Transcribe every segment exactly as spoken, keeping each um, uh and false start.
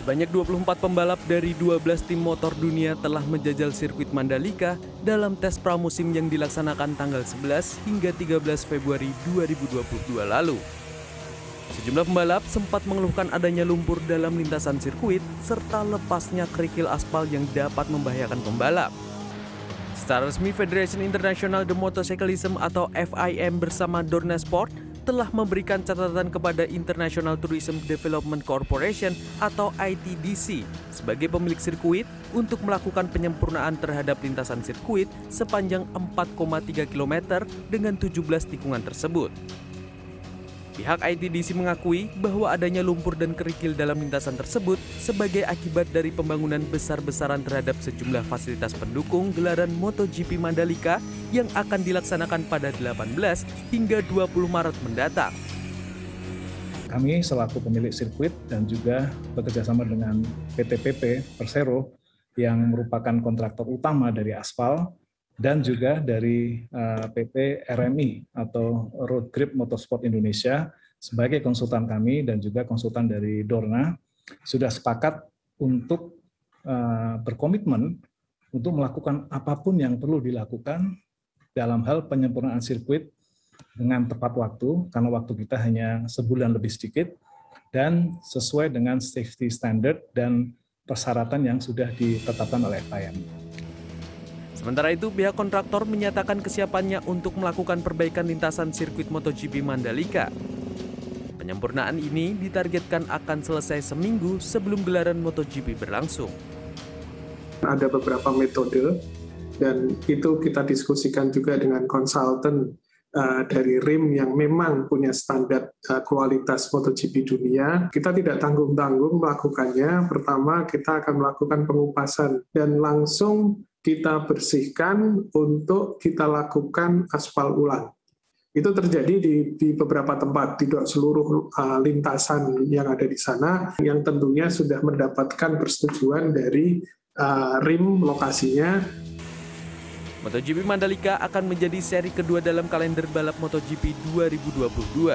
Sebanyak dua puluh empat pembalap dari dua belas tim motor dunia telah menjajal sirkuit Mandalika dalam tes pramusim yang dilaksanakan tanggal sebelas hingga tiga belas Februari dua ribu dua puluh dua lalu. Sejumlah pembalap sempat mengeluhkan adanya lumpur dalam lintasan sirkuit serta lepasnya kerikil aspal yang dapat membahayakan pembalap. Secara resmi, Federation International de Motorcyclism atau F I M bersama Dorna Sport telah memberikan catatan kepada International Tourism Development Corporation atau I T D C sebagai pemilik sirkuit untuk melakukan penyempurnaan terhadap lintasan sirkuit sepanjang empat koma tiga kilometer dengan tujuh belas tikungan tersebut. Pihak I T D C mengakui bahwa adanya lumpur dan kerikil dalam lintasan tersebut sebagai akibat dari pembangunan besar-besaran terhadap sejumlah fasilitas pendukung gelaran MotoGP Mandalika yang akan dilaksanakan pada delapan belas hingga dua puluh Maret mendatang. Kami selaku pemilik sirkuit dan juga bekerjasama dengan P T P P Persero yang merupakan kontraktor utama dari aspal dan juga dari uh, P T R M I atau Road Grip Motorsport Indonesia sebagai konsultan kami dan juga konsultan dari Dorna sudah sepakat untuk uh, berkomitmen untuk melakukan apapun yang perlu dilakukan dalam hal penyempurnaan sirkuit dengan tepat waktu, karena waktu kita hanya sebulan lebih sedikit, dan sesuai dengan safety standard dan persyaratan yang sudah ditetapkan oleh F I M. Sementara itu, pihak kontraktor menyatakan kesiapannya untuk melakukan perbaikan lintasan sirkuit MotoGP Mandalika. Penyempurnaan ini ditargetkan akan selesai seminggu sebelum gelaran MotoGP berlangsung. Ada beberapa metode, dan itu kita diskusikan juga dengan konsultan uh, dari R I M yang memang punya standar uh, kualitas MotoGP dunia. Kita tidak tanggung-tanggung melakukannya. Pertama, kita akan melakukan pengupasan dan langsung kita bersihkan untuk kita lakukan aspal ulang. Itu terjadi di, di beberapa tempat, tidak seluruh uh, lintasan yang ada di sana, yang tentunya sudah mendapatkan persetujuan dari uh, R I M lokasinya. MotoGP Mandalika akan menjadi seri kedua dalam kalender balap MotoGP dua ribu dua puluh dua.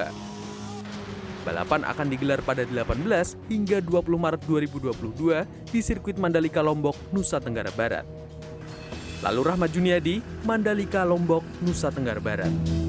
Balapan akan digelar pada delapan belas hingga dua puluh Maret dua ribu dua puluh dua di sirkuit Mandalika Lombok, Nusa Tenggara Barat. Lalu Rahmat Juniadi, Mandalika Lombok, Nusa Tenggara Barat.